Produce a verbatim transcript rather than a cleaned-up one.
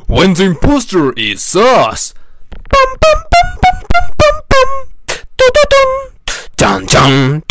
When the imposter is us. Bum, bum, bum, bum, bum, bum, bum. Dun, dun, dun. Dun, dun.